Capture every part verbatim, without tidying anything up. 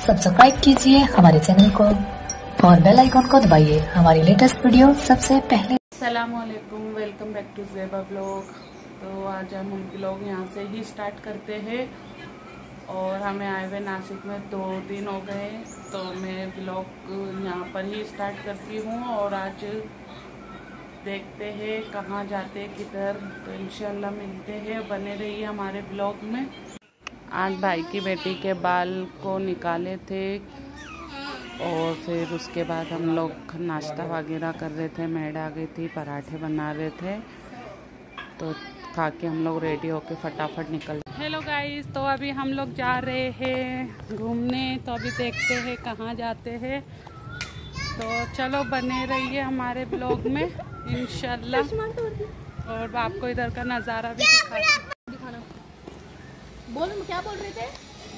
Subscribe कीजिए हमारे channel को और बेल आइकॉन को दबाइए हमारी लेटेस्ट वीडियो सबसे पहले। अस्सलाम वालेकुम, welcome back to Zeba blog. तो आज हम ब्लॉग यहाँ से ही स्टार्ट करते हैं और हमें आए हुए नासिक में दो दिन हो गए, तो मैं ब्लॉग यहाँ पर ही स्टार्ट करती हूँ और आज देखते हैं कहाँ जाते किधर, तो इंशाल्लाह मिलते हैं। बने रहिए हमारे ब्लॉग में। आज भाई की बेटी के बाल को निकाले थे और फिर उसके बाद हम लोग नाश्ता वगैरह कर रहे थे। मैड आ गई थी, पराठे बना रहे थे, तो खा के हम लोग रेडी होके फटाफट निकल। हेलो गाइस, तो अभी हम लोग जा रहे हैं घूमने, तो अभी देखते हैं कहाँ जाते हैं। तो चलो बने रहिए हमारे ब्लॉग में इंशाल्लाह, और आपको इधर का नज़ारा भी दिखाना। बोल, क्या बोल रहे थे?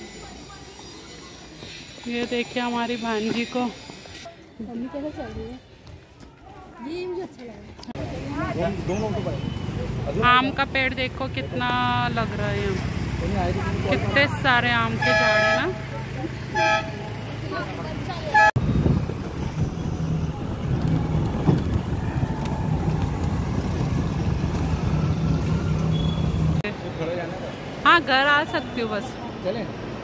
ये देखिए हमारी भांजी को मम्मी कैसे चल रही है, ये मुझे अच्छा लगा। आम का पेड़ देखो कितना लग रहा है, कितने सारे आम के झाड़ है ना। हाँ, घर आ सकती हूँ बस। चले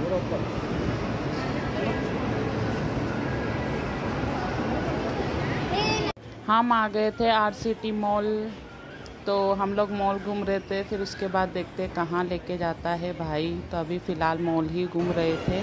हम आ गए थे आर सिटी मॉल, तो हम लोग मॉल घूम रहे थे। फिर उसके बाद देखते कहाँ लेके जाता है भाई, तो अभी फ़िलहाल मॉल ही घूम रहे थे।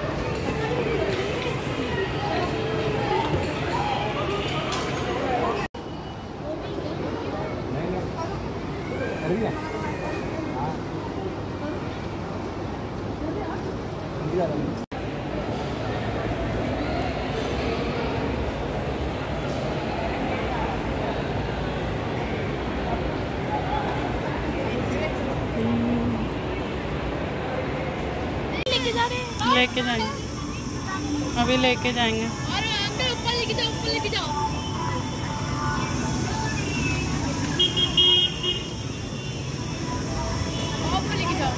लेके जाएंगे, अभी लेके जाएंगे। और अंकल ऊपर लेके जाओ, ऊपर लेके जाओ। ऊपर लेके जाओ।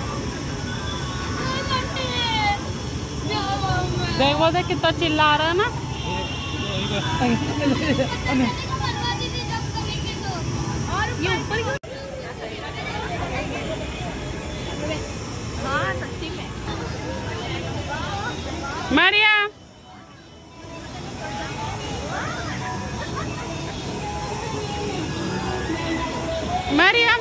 देख वो देख कितना चिल्ला रहा है ना। ये ऊपर हाँ सच्ची में मरियम, मरियम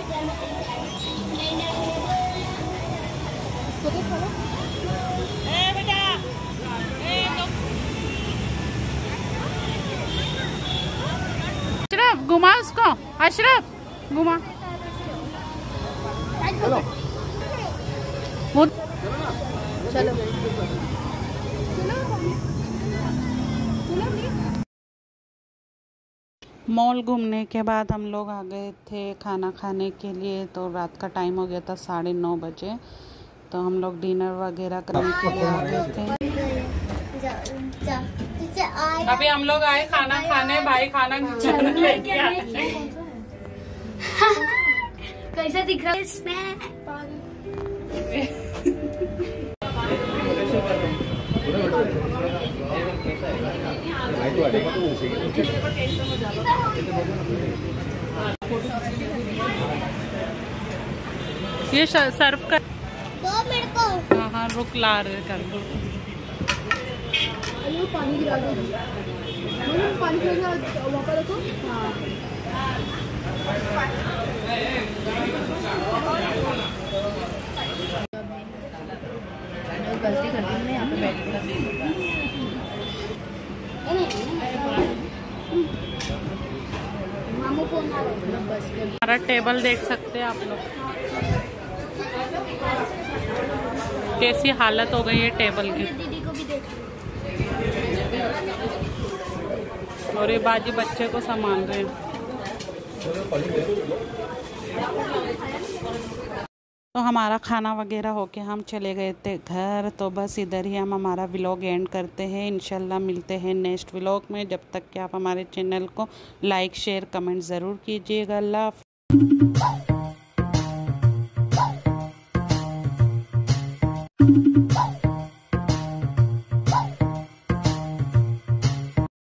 अशरफ घुमा उसको, अशरफ घुमा। चलो मॉल घूमने के बाद हम लोग आ गए थे खाना खाने के लिए। तो रात का टाइम हो गया था साढ़े नौ बजे, तो हम लोग डिनर वगैरह करने के लिए आ गए थे। अभी हम लोग आए खाना खाने, भाई खाना लेके आए। कैसा दिख रहा है इसमें? ये सर्व कर दो मिनट को। हाँ हाँ रुक, ला रहे कर दो। पानी गिरा दो, पानी गिरा मौका देखो। हाँ गलती कर दी मैंने, यहाँ पे बैठ हमारा टेबल देख सकते हैं आप लोग, कैसी हालत हो गई है टेबल की। दीदी को भी देख। और ये बाजी बच्चे को संभाल रहे हैं। तो हमारा खाना वगैरह होके हम चले गए थे घर। तो बस इधर ही हम हमारा व्लॉग एंड करते हैं। इंशाल्लाह मिलते हैं नेक्स्ट व्लॉग में। जब तक कि आप हमारे चैनल को लाइक शेयर कमेंट ज़रूर कीजिएगा। अल्लाह।